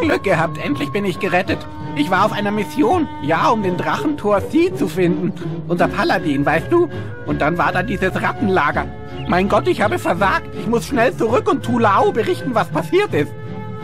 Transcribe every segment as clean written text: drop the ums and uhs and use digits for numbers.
Glück gehabt, endlich bin ich gerettet. Ich war auf einer Mission, ja, um den Drachentor Sea zu finden. Unser Paladin, weißt du? Und dann war da dieses Rattenlager. Mein Gott, ich habe versagt. Ich muss schnell zurück und Tulao berichten, was passiert ist.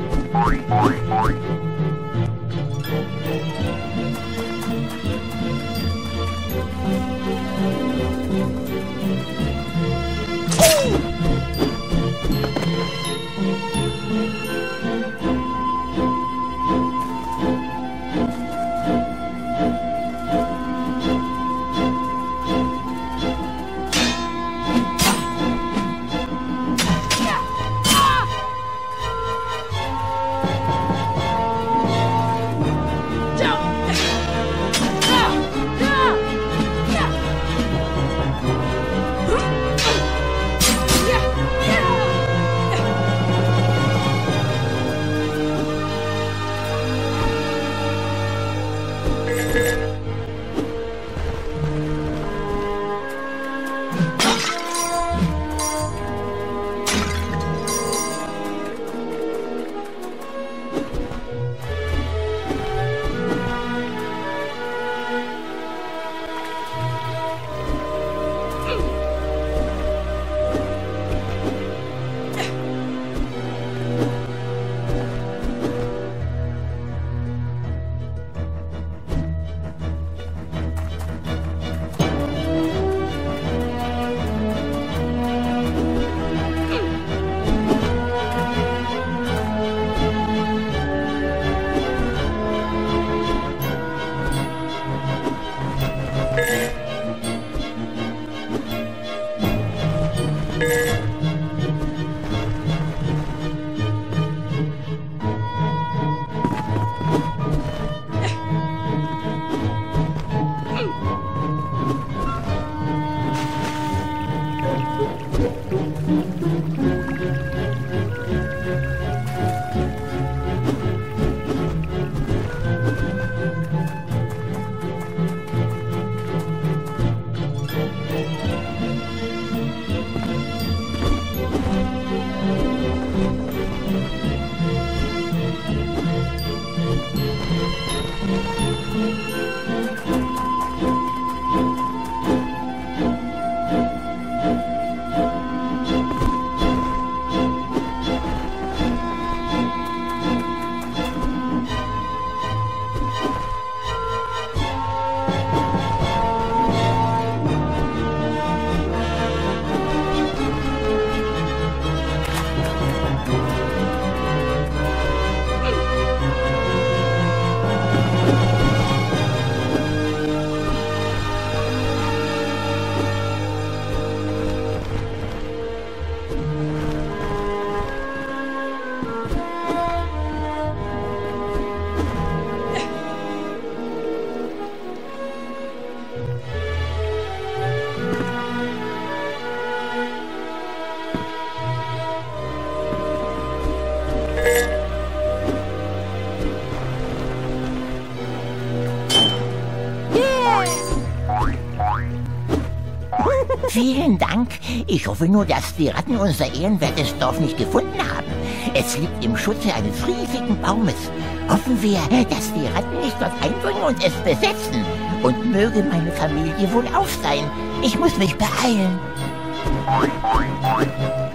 Vielen Dank. Ich hoffe nur, dass die Ratten unser ehrenwertes Dorf nicht gefunden haben. Es liegt im Schutze eines riesigen Baumes. Hoffen wir, dass die Ratten nicht dort eindringen und es besetzen. Und möge meine Familie wohlauf sein. Ich muss mich beeilen.